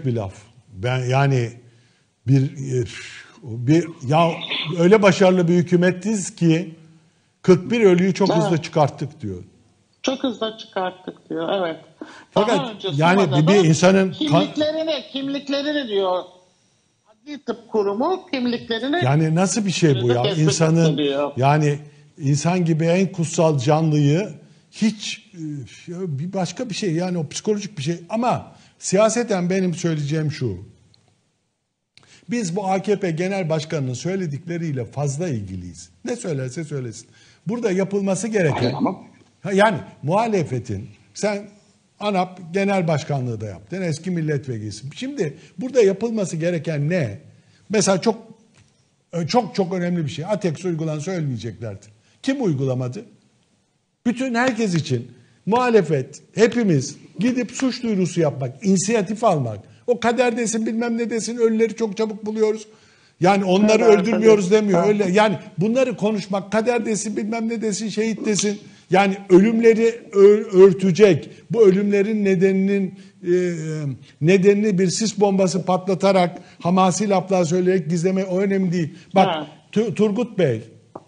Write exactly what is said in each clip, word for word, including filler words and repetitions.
bir laf. Ben yani bir bir ya öyle başarılı bir hükümetiz ki kırk bir ölüyü çok evet. hızlı çıkarttık diyor. Çok hızlı çıkarttık diyor, evet. Fakat daha önce yani bir, bir insanın kimliklerini, kimliklerini diyor. Adli Tıp Kurumu kimliklerini. Yani nasıl bir şey bu ya? İnsanın yani insan gibi en kutsal canlıyı hiç bir başka bir şey, yani o psikolojik bir şey. Ama siyaseten benim söyleyeceğim şu. Biz bu A K P Genel Başkanı'nın söyledikleriyle fazla ilgiliyiz. Ne söylerse söylesin. Burada yapılması gereken, yani muhalefetin, sen ANAP Genel Başkanlığı da yaptın, eski milletvekilisin. Şimdi burada yapılması gereken ne? Mesela çok çok çok önemli bir şey. ATEX uygulansa ölmeyeceklerdi. Kim uygulamadı? Bütün herkes için muhalefet, hepimiz gidip suç duyurusu yapmak, inisiyatif almak. O kader desin, bilmem ne desin, ölüleri çok çabuk buluyoruz. Yani onları evet, öldürmüyoruz tabii. demiyor. Öyle yani bunları konuşmak, kader desin, bilmem ne desin, şehit desin. Yani ölümleri örtecek, bu ölümlerin nedeninin e, nedenini bir sis bombası patlatarak, hamasi laflar söyleyerek gizleme o önemli değil. Bak evet. Turgut Bey,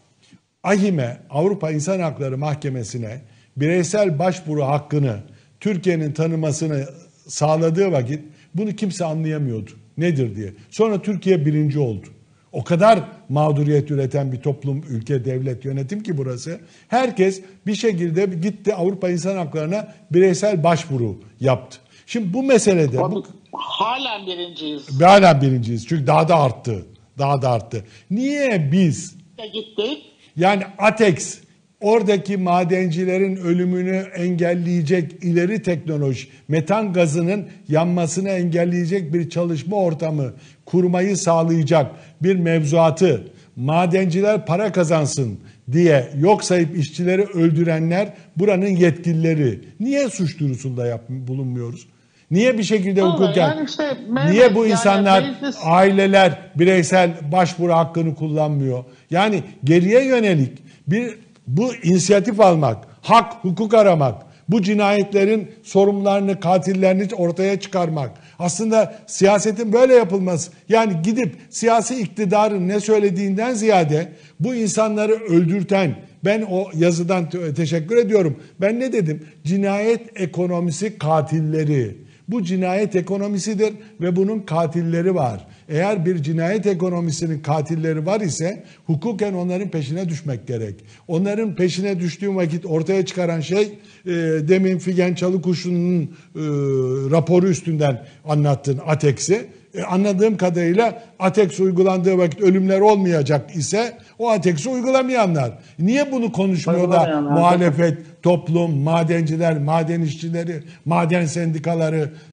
A H İM'e, Avrupa İnsan Hakları Mahkemesi'ne bireysel başvuru hakkını Türkiye'nin tanımasını sağladığı vakit bunu kimse anlayamıyordu. Nedir diye. Sonra Türkiye birinci oldu. O kadar mağduriyet üreten bir toplum, ülke, devlet, yönetim ki burası. Herkes bir şekilde gitti Avrupa İnsan Hakları'na bireysel başvuru yaptı. Şimdi bu meselede... Bu, halen birinciyiz. Halen birinciyiz. Çünkü daha da arttı. Daha da arttı. Niye biz... Gittik. Yani ATEX, oradaki madencilerin ölümünü engelleyecek ileri teknoloji, metan gazının yanmasını engelleyecek bir çalışma ortamı kurmayı sağlayacak bir mevzuatı madenciler para kazansın diye yok sayıp işçileri öldürenler buranın yetkilileri. Niye suç duyurusunda yap, bulunmuyoruz? Niye bir şekilde hukuken, yani işte, niye bu insanlar, yani meclis... aileler bireysel başvuru hakkını kullanmıyor? Yani geriye yönelik bir bu inisiyatif almak, hak, hukuk aramak, bu cinayetlerin sorumlularını, katillerini ortaya çıkarmak. Aslında siyasetin böyle yapılması. Yani gidip siyasi iktidarın ne söylediğinden ziyade bu insanları öldürten, ben o yazıdan teşekkür ediyorum. Ben ne dedim? Cinayet ekonomisi katilleri. Bu cinayet ekonomisidir ve bunun katilleri var. Eğer bir cinayet ekonomisinin katilleri var ise hukuken onların peşine düşmek gerek. Onların peşine düştüğüm vakit ortaya çıkaran şey e, demin Figen Çalıkuşlu'nun e, raporu üstünden anlattığın ATEX'i. E, anladığım kadarıyla ATEX uygulandığı vakit ölümler olmayacak ise o ATEX'i uygulamayanlar. Niye bunu konuşmuyor da muhalefet, toplum, madenciler, maden işçileri, maden sendikaları,